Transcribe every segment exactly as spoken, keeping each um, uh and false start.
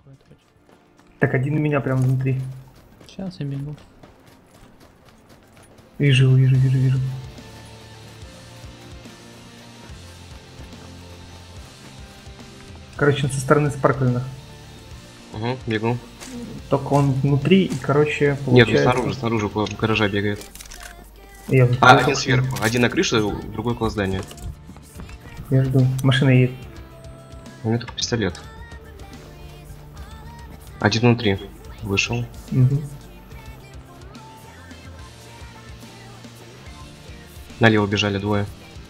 проходит хоть. Так, один у меня прям внутри. Сейчас я бегу. Вижу, вижу, вижу, вижу. Короче, он со стороны Спарклина. Угу, бегу. Только он внутри и, короче, получается... Нет, ну снаружи, снаружи по гаража бегает. Я а, один сверху. Один на крыше, другой около здания. Я жду. Машина едет. У меня только пистолет. Один внутри. Вышел. Угу. Налево бежали двое.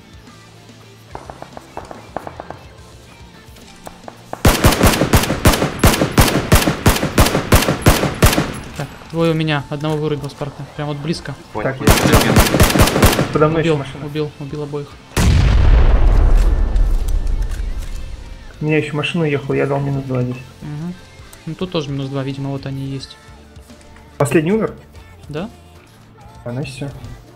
Так, двое у меня. Одного вырубил с парка. Прям вот близко. Понял. Так, я... Подо мной Убил, еще машина. убил, убил обоих. У меня еще машина ехала, я дал минус два здесь. Угу. Ну тут тоже минус два, видимо, вот они и есть. Последний умер? Да? А, ну все.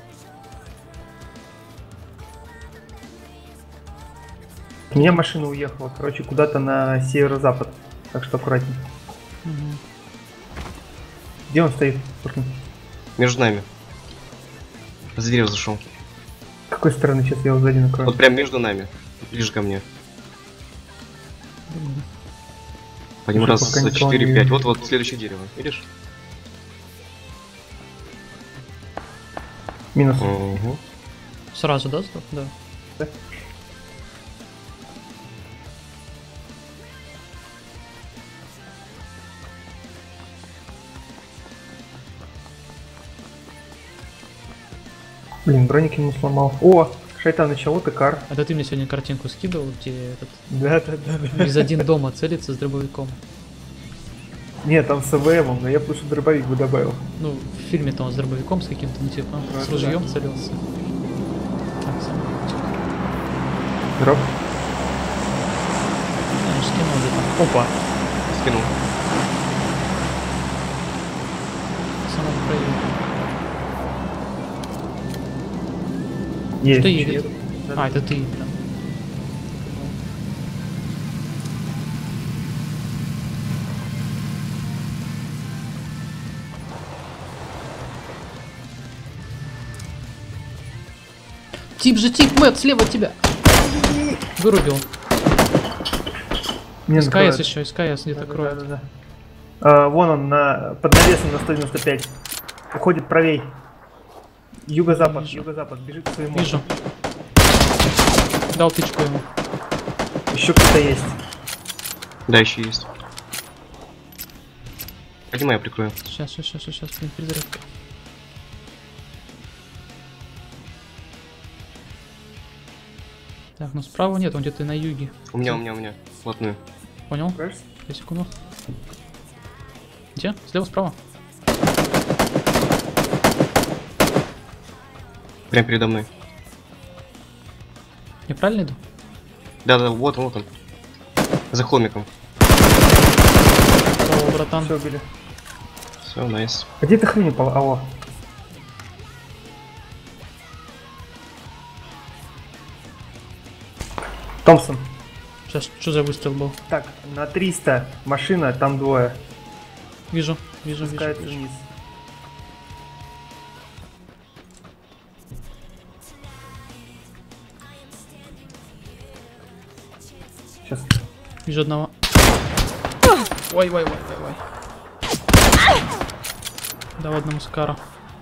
У меня машина уехала, короче, куда-то на северо-запад. Так что аккуратней. Угу. Где он стоит? Между нами. За дерево зашел. С какой стороны сейчас я его сзади накрою? Вот прям между нами. Ближе ко мне. По нему раз четыре пять. Вот вот следующее дерево. Видишь? Минус. Угу. Сразу, да, стоп? Да. Да. Блин, броник ему сломал. О, шайтан, чего ты кар? Это ты мне сегодня картинку скидывал, где этот Да, да, да, да. из один дома целится с дробовиком. Нет, там с АВМом, но я просто дробовик бы добавил. Ну, в фильме-то он с дробовиком с каким-то, ну типа, А, с да. ружьем целился. Так, самолетик. Дроп. Я же скинул где-то. Опа! Скинул. В самом краю. Есть. Что едет? едет. А, это ты, прям. Тип же тип, Мэтт, слева от тебя. Вырубил. Мне СКС накроет. еще, СКС где-то Да, да, кроет. да, да, да. А, вон он, на, под навесом на сто девяносто пять. Уходит правей. Юго-запад, Вижу. юго-запад, бежит к своему. Вижу. Дал тычку ему. Еще кто-то есть. Да, еще есть. Поднимай, я прикрою. Сейчас, сейчас, сейчас, сейчас, блин, перезарядка. Так, ну справа нет, он где-то на юге. У меня, у меня, у меня. Вплотную. Понял? Кажется? Я секунду. Где? Слева, справа? Прям передо мной. Я правильно иду? Да, да, вот он, вот он. За холмиком. Здорово, братан. Все убили. Все, найс. А где ты хрень упала? Алло. Томпсон. Сейчас, что за выстрел был? Так, на триста машина, там двое. Вижу, вижу, вижу. Спускается вижу. вниз. Сейчас. Вижу одного. Ой, ой, ой, ой, ой. Дал одному скару.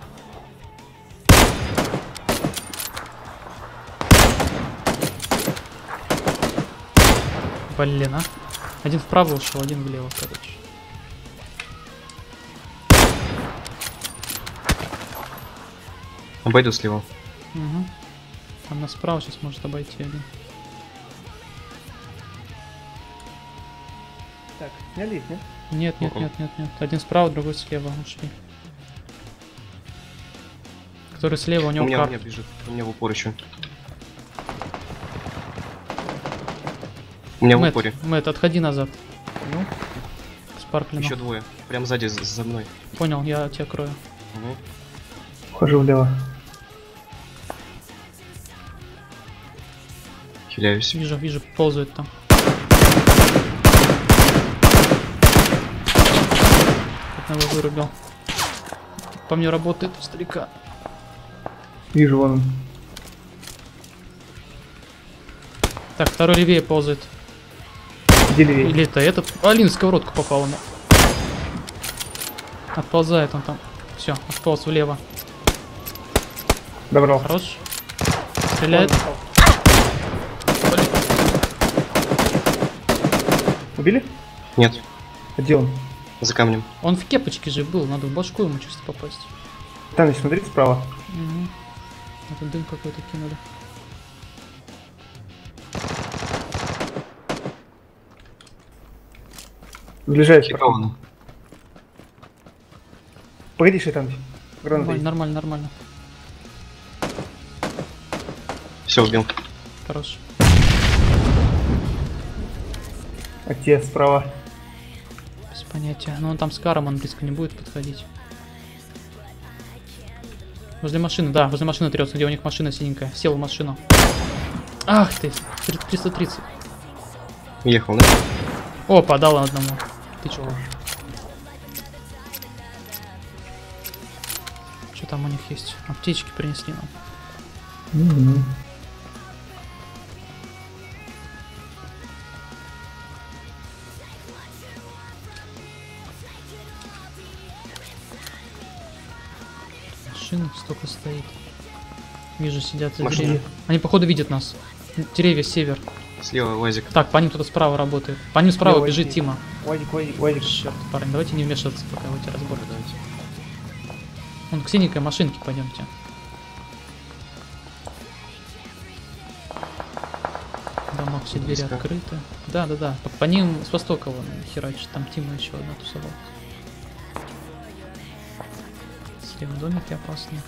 Блин, а. Один вправо ушел, один влево, короче. Обойду слева. Угу. Там нас справа сейчас может обойти один. Так, сняли их, нет? Нет, нет, Мгм. нет, нет, нет. Один справа, другой слева ушли. Который слева, у У него меня, у карта. меня бежит. У меня в упор еще. У меня в Мэтт, упоре. Мэтт, отходи назад. Ну, к Спарклину. Еще двое. Прям сзади, за, за мной. Понял, я тебя крою. Угу. Ухожу влево. Хиляюсь. Вижу, вижу, ползает там. Его вырубил. По мне работает у старика. Вижу, вон он. Так, второй левее ползает. Где левее? Или это этот? Алин, в сковородку попала. На... Отползает он там. Все, отполз влево. Добрал. Хорош. Стреляет. Убили? Нет, А где он? за камнем. Он в кепочке же был, надо в башку ему чисто попасть. Там, смотри, справа. Угу. Это дым какой-то кинули. Ближайший. Хитован. Погоди, Шайтан. Граната Нормально, есть. нормально, нормально. Все, убил. Хорош. А те справа. Без понятия. Но он там с каром, он близко не будет подходить. Возле машины, да, возле машины трется, где у них машина синенькая. Сел в машину. Ах ты, триста тридцать. Ехал, да? О, подал одному. Тычку. Что там у них есть? Аптечки принесли нам. Угу. Машина столько стоит. Вижу, сидят за Машина. деревьями. Они походу видят нас. Деревья север. Слева УАЗик. Так, по ним кто-то справа работает. По ним справа Слева бежит идти. Тима. Уазик, уазик, уазик. Черт, парень, давайте не вмешиваться, пока в эти разборки. Вон к синенькой машинке пойдемте. В домах все двери Близко. открыты. Да, да, да. По, по ним с востока вон херачит. Там Тима еще одна тусовалась. Слева домики опасные.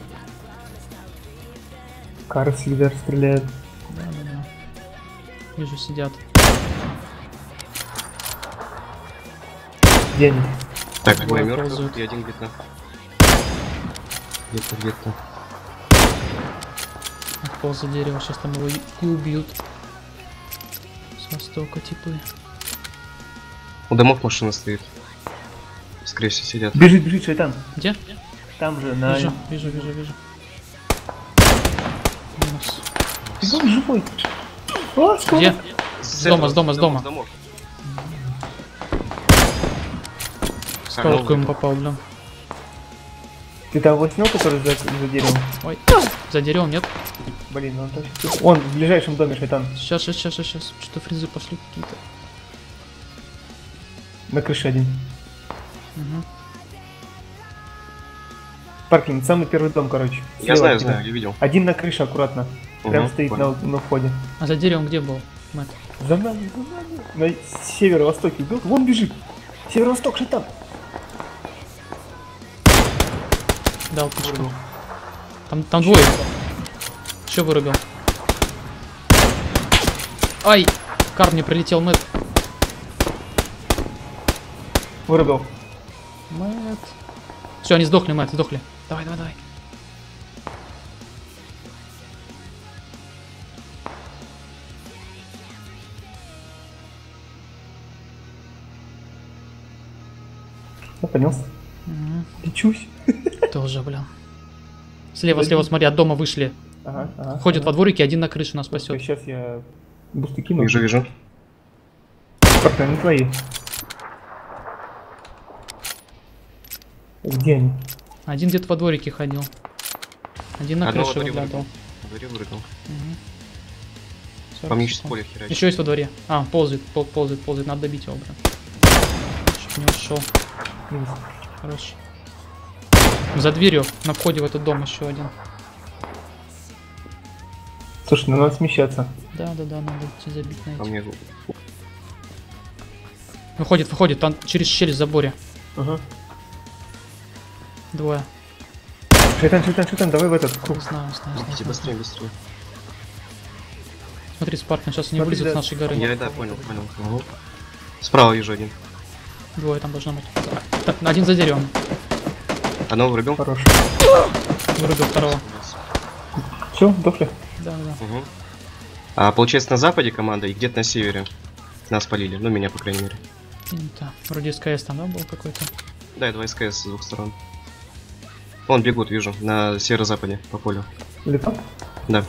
Кар Сильвер стреляет. Да, да, да. Вижу, сидят. Где они? Так, Двое двое мертвых ползают. и один где-то. Где-то, где-то. Отполз за дерево, сейчас там его и, и убьют. С востока типы. У домов машина стоит. Скорее всего, сидят. Бежит, бежит, Шайтан. Где? Там же, на... Вижу, вижу, вижу, вижу. Минус. Ты он живой. О, скоро. Где? С дома, с дома, с дома. домов. Сковородку ему попал, блин. Ты того снял, который за, за деревом? Ой, за деревом нет. Блин, он так... Он в ближайшем доме, Шайтан. Сейчас, сейчас, сейчас, сейчас. Что-то фрезы пошли какие-то. На крыше один. Угу. Паркинг, самый первый дом, короче. Я Слева знаю, от тебя. знаю, я видел. Один на крыше, аккуратно. Прям Угу, стоит понял. на, на входе. А за деревом где был, Мэтт? За нами, за нами. На северо-востоке был. Вон бежит. Северо-восток, Шайтан. Дал пушку. Там, там двое. Еще вырубил. Ай! Кар мне прилетел, Мэтт. Вырубил. Мэтт. Все, они сдохли, Мэтт, сдохли. Давай, давай, давай. Я понес. Угу. Лечусь. Тоже, блин. Слева, слева, смотри, от дома вышли. Ага, ага. Ходят во дворике, один на крыше нас спасет. Сейчас я бусты кину. Вижу, вижу. Паркинг, они твои. Где они? Один где-то во дворике ходил. Один на Одного крыше во дворе выглядывал. В дворе вырубил. Угу. По мне сейчас поле херачит. Еще есть во дворе. А, ползает, пол, ползает, ползает. Надо добить его, блин. Чтоб не ушел. Минус. Хорош. За дверью, на входе в этот дом еще один. Слушай, ну надо смещаться. Да, да, да, надо идти забить на По эти. мне Выходит, выходит, там через щель в заборе. Ага. Двое. Шайтан, Шайтан, Шайтан, давай в этот круг. Знаю, знаю, знаю. идите знаю. быстрее, быстрее. Смотри, Спаркин, сейчас они Смотри, вылезут с да. нашей горы. Я, да, понял, понял. Угу. Справа вижу один. Двое там должно быть. Так, один за деревом. Одного вырубил. Хорош. Вырубил второго. Все, дохли. Да, да, да. Угу. А получается на западе команда и где-то на севере нас полили. Ну, меня, по крайней мере. Принято. Вроде СКС там, да, был какой-то? Да, я два СКС с двух сторон. Вон бегут, вижу, на северо-западе по полю. Летал? Да.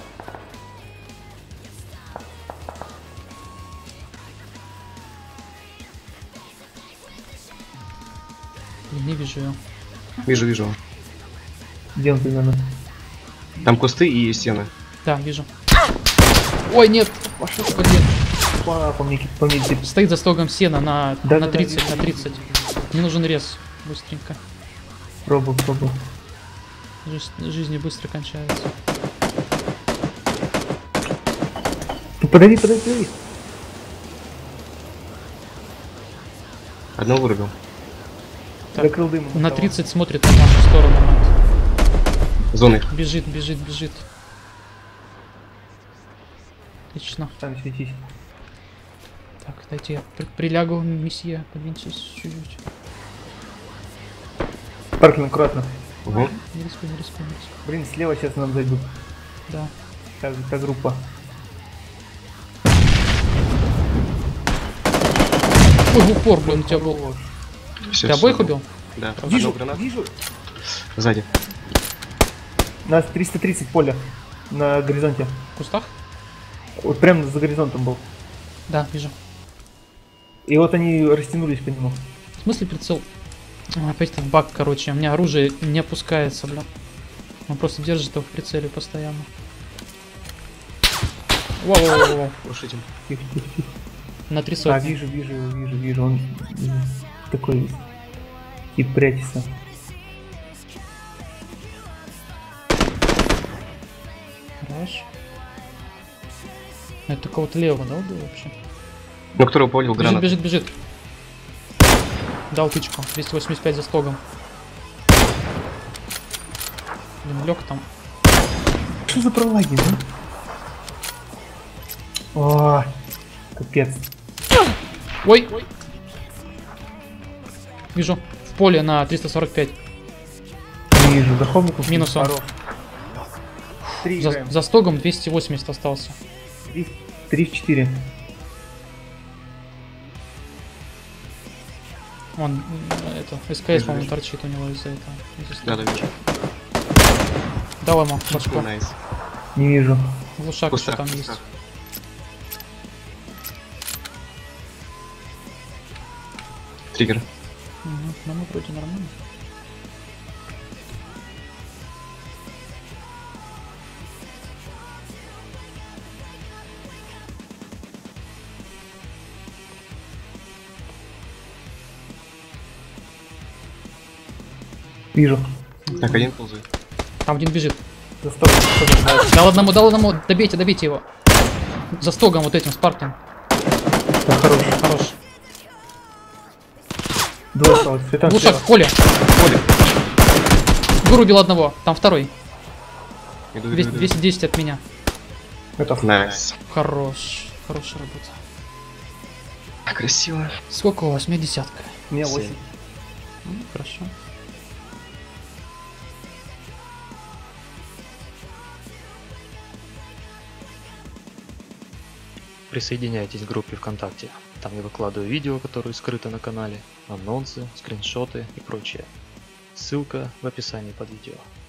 Я не вижу ее. Вижу, вижу. Где он примерно? Там кусты и стены. Да, вижу. Ой, нет! Пошел. Один. По, по мне, по мне тип. Стоит за стогом сена на, Да, на да, тридцать, да, на тридцать. Мне нужен рез. Быстренько. Пробую, пробую. Жизнь, жизни быстро кончается. Ну, подойди, подойди, подойди. Одного вырубил. Так, Закрыл дым. На тридцать смотрит на нашу сторону. Зоны. Бежит, бежит, бежит. Отлично. Там светись. Так, дайте я при- прилягу, месье. Подвиньтесь чуть-чуть. Паркин, аккуратно. Угу. Не рискуй, не рискуй, не рискуй. Блин, слева сейчас нам зайдут. Да. Та, та группа. Ой, в упор, блин, у тебя был. Хорош. Всё, Ты всё. обоих убил? Да. Вижу, Одного гранат. вижу. Сзади. Нас триста тридцать поля на горизонте. В кустах? Вот прям за горизонтом был. Да, вижу. И вот они растянулись по нему. В смысле прицел? А, опять этот баг, короче. У меня оружие не опускается, блин. Он просто держит его в прицеле постоянно. Воу, воу, воу, воу. Глушитель. Тихо, тихо, тихо. На три А, сотни. вижу, вижу его, вижу, вижу. Он м, такой тип прячется. Хорош. Это кого-то левого, да, убил вообще? Ну, которого повалил Бежит, гранат. бежит, бежит. Дал тычку. двести восемьдесят пять за стогом. Блин, лег там. Что за пролаги, ну? О, капец. Ой! Вижу. В поле на триста сорок пять. Не вижу, захомников. Минус он. Хорош. Три За, играем. за стогом двести восемьдесят остался. Три- Три в четыре. Он, м, это, СКС, по-моему, торчит у него из-за этого. из-за Да, стога. да, вижу. Дал ему башку. Найс. Не вижу. Глушак еще Кустах, там есть. кустах. Триггер. Угу. Ну, мы вроде нормально. Вижу. Так, один ползает. Там один бежит. За сто. Дал одному, дал одному. Добейте, добейте его. За стогом вот этим, Спаркин. Так, хорош. Хорош. Два осталось. Цветан Глушак, слева. Коля. Коля. Вырубил одного. Там второй. Иду, иду, двести, иду. двести десять от меня. Готов. Найс. Хорош. Хорошая работа. Красиво. Сколько у вас? У меня десятка. У меня Семь. восемь. Ну, хорошо. Присоединяйтесь к группе ВКонтакте. Там я выкладываю видео, которые скрыты на канале, анонсы, скриншоты и прочее. Ссылка в описании под видео.